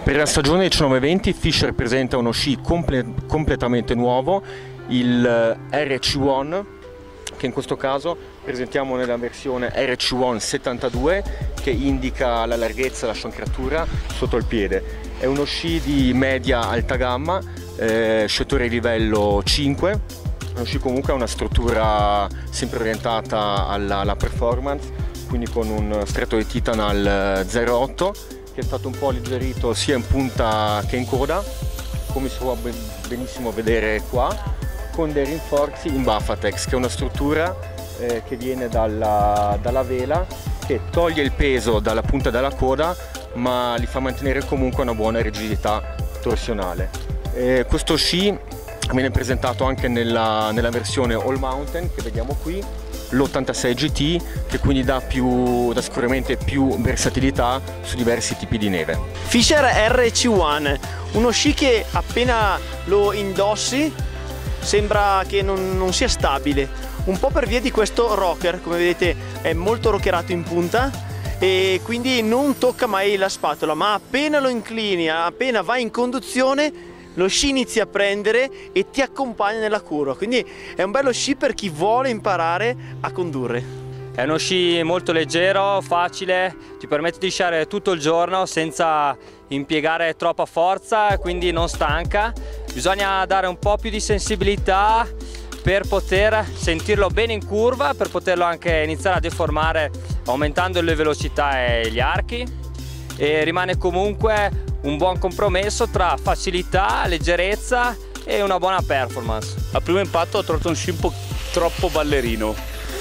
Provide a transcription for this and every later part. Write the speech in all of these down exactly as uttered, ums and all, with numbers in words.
Per la stagione diciannove venti Fischer presenta uno sci comple completamente nuovo, il R C uno, che in questo caso presentiamo nella versione R C uno settantadue, che indica la larghezza e la sciancratura sotto il piede. È uno sci di media alta gamma, eh, sciatore livello cinque. Uno sci comunque ha una struttura sempre orientata alla, alla performance, quindi con un stretto di Titanal zero otto, che è stato un po' alleggerito sia in punta che in coda, come si può benissimo vedere qua, con dei rinforzi in Buffatex, che è una struttura eh, che viene dalla, dalla vela, che toglie il peso dalla punta e dalla coda, ma li fa mantenere comunque una buona rigidità torsionale. Eh, questo sci viene presentato anche nella, nella versione All Mountain, che vediamo qui, l'ottantasei G T, che quindi dà, più, dà sicuramente più versatilità su diversi tipi di neve. Fischer R C uno, uno sci che appena lo indossi sembra che non, non sia stabile, un po' per via di questo rocker. Come vedete è molto rockerato in punta e quindi non tocca mai la spatola, ma appena lo inclini, appena vai in conduzione, lo sci inizia a prendere e ti accompagna nella curva, quindi è un bello sci per chi vuole imparare a condurre. È uno sci molto leggero, facile, ti permette di sciare tutto il giorno senza impiegare troppa forza, quindi non stanca. Bisogna dare un po' più di sensibilità per poter sentirlo bene in curva, per poterlo anche iniziare a deformare aumentando le velocità e gli archi, e rimane comunque un buon compromesso tra facilità, leggerezza e una buona performance. A primo impatto ho trovato un sci un po' troppo ballerino.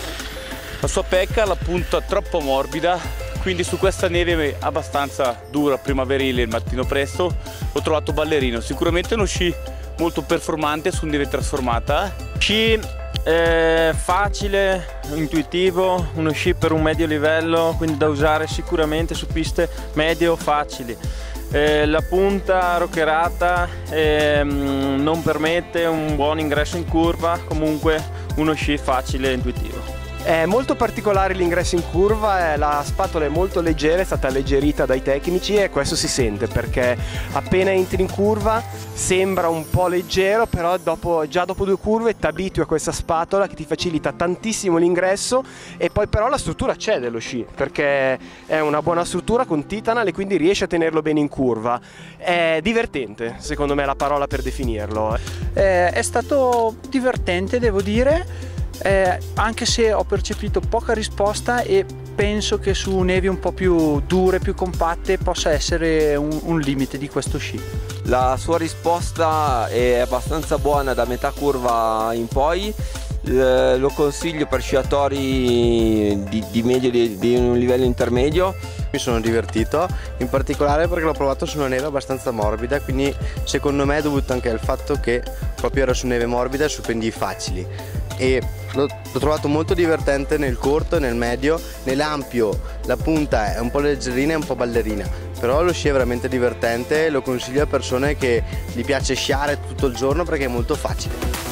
La sua pecca, la punta troppo morbida, quindi su questa neve abbastanza dura, primaverile, il mattino presto, l'ho trovato ballerino. Sicuramente uno sci molto performante su neve trasformata. Sci eh, facile, intuitivo, uno sci per un medio livello, quindi da usare sicuramente su piste medio facili. Eh, la punta rockerata eh, non permette un buon ingresso in curva, comunque uno sci facile e intuitivo. È molto particolare l'ingresso in curva, la spatola è molto leggera, è stata alleggerita dai tecnici e questo si sente perché appena entri in curva sembra un po' leggero, però dopo, già dopo due curve ti abitui a questa spatola che ti facilita tantissimo l'ingresso. E poi però la struttura c'è dello sci, perché è una buona struttura con Titanal e quindi riesce a tenerlo bene in curva. È divertente, secondo me è la parola per definirlo. Eh, è stato divertente, devo dire. Eh, anche se ho percepito poca risposta e penso che su nevi un po' più dure, più compatte, possa essere un, un limite di questo sci. La sua risposta è abbastanza buona da metà curva in poi. Eh, lo consiglio per sciatori di, di, medio, di, di un livello intermedio. Mi sono divertito, in particolare perché l'ho provato su una neve abbastanza morbida, quindi secondo me è dovuto anche al fatto che proprio era su neve morbida e su pendi facili. E l'ho trovato molto divertente nel corto e nel medio. Nell'ampio la punta è un po' leggerina e un po' ballerina, però lo sci è veramente divertente e lo consiglio a persone che gli piace sciare tutto il giorno perché è molto facile.